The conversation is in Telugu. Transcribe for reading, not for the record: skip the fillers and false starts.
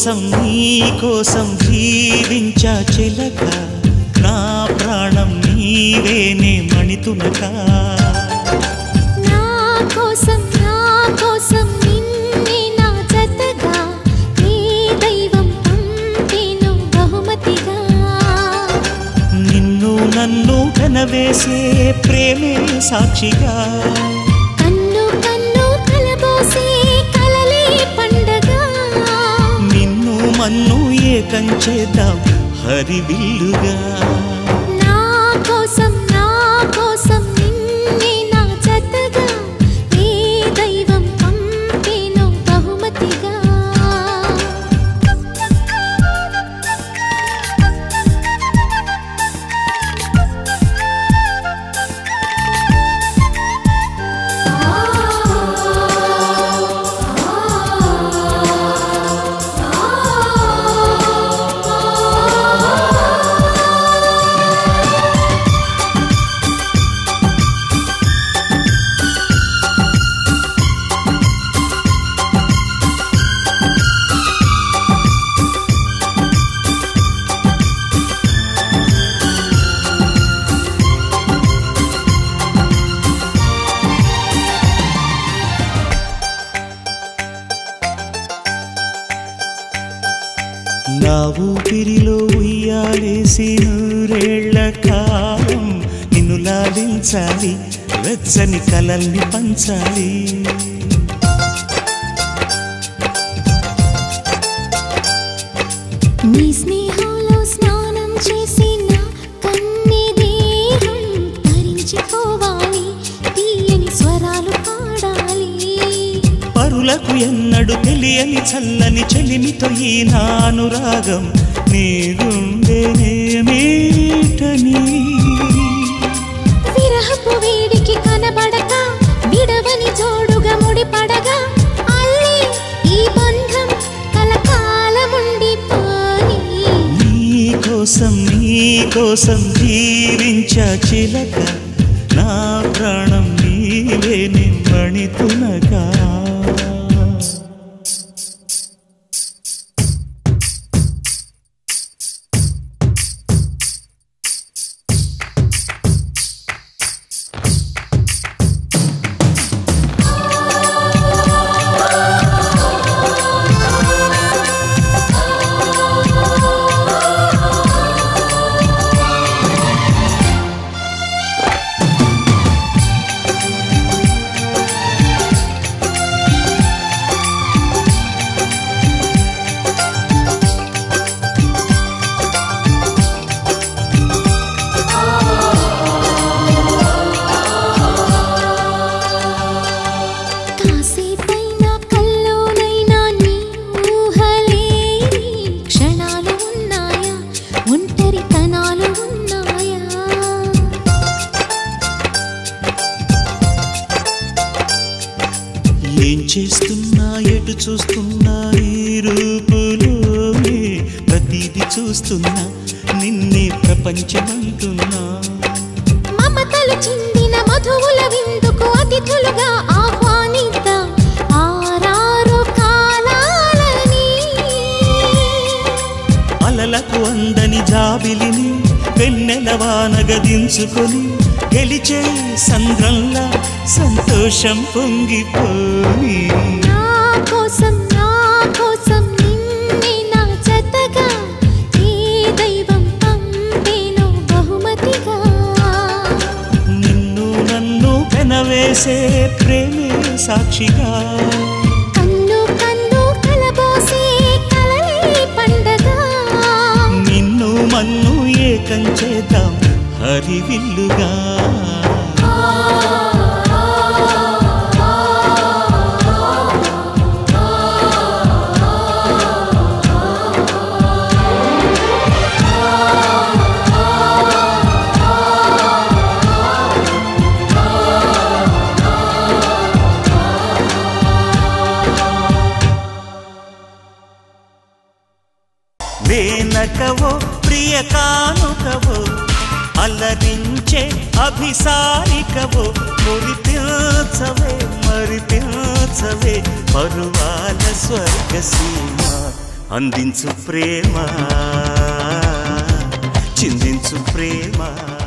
కోసం జీవించా చిలక నా ప్రాణం నీవేనే మణితునక నా కోసం నిన్నే నా జతగా నీ దైవం పంపేను బహుమతిగా నిన్ను నన్ను కనవేసే ప్రేమే సాక్షిగా కన్ను కలబోసే కలలే పండగ నిన్ను మన్ను ఏకం చేద్దాం హరివిల్లుగా నా కోసం నిన్నే నా జతగా నీ దైవం పంపేను బహుమతిగా నా ఊపిరిలో ఉయ్యాలేసి నూరేళ్ల కాలం నిన్ను లాలించాలి వెచ్చని కలల్ని పంచాలి నీ స్నేహంలో స్నానం చేసి నా కన్ని దేహం తరించిపోవాలి తీయని స్వరాలు పాడాలి పరులకు ఎన్నడు తెలియని చల్లని చెలిమితో ఈ నానురాగం నీరుండేనేమేటని విరహపు వేడికి కనబడక విడవని జోడుగా ముడిపడగా అల్లే ఈ బంధం కలకాలముండిపోని నీకోసం జీవించా చిలక నా ప్రాణం నీవేనే మణితునగా కాసేపైనా కల్లోనైనా నీ ఊహలేని క్షణాలు ఉన్నాయా ఒంటరితనాలు ఉన్నాయా ఏం చేస్తున్నా ఎటు చూస్తున్నా ఈ రూపులోనే ప్రతిదీ చూస్తున్నా నిన్నే ప్రపంచమంటున్నా మమతలు చిందిన మధువుల విందుకు అతిథులుగా ఆహ్వానిద్దాం ఆరారు కాలాలని అలలకు అందని జాబిలిని వెన్నెలవానగా దించుకొని గెలిచే సంద్రంలా సంతోషం పొంగిపోని నా కోసం నిన్నే నా జతగా నీ దైవం పంపేను బహుమతిగా నిన్ను నన్ను కనవేసే ప్రేమే సాక్షిగా కన్ను కలబోసే కలలే పండగ నిన్ను మన్ను ఏకం చేద్దాం హరివిల్లుగా వేనకవో ప్రియ కానుకవో అలరించే అభిసారికవో మురిపించవే మరిపించవే పరువాల స్వర్గసీమ అందించు ప్రేమ చిందించు ప్రేమ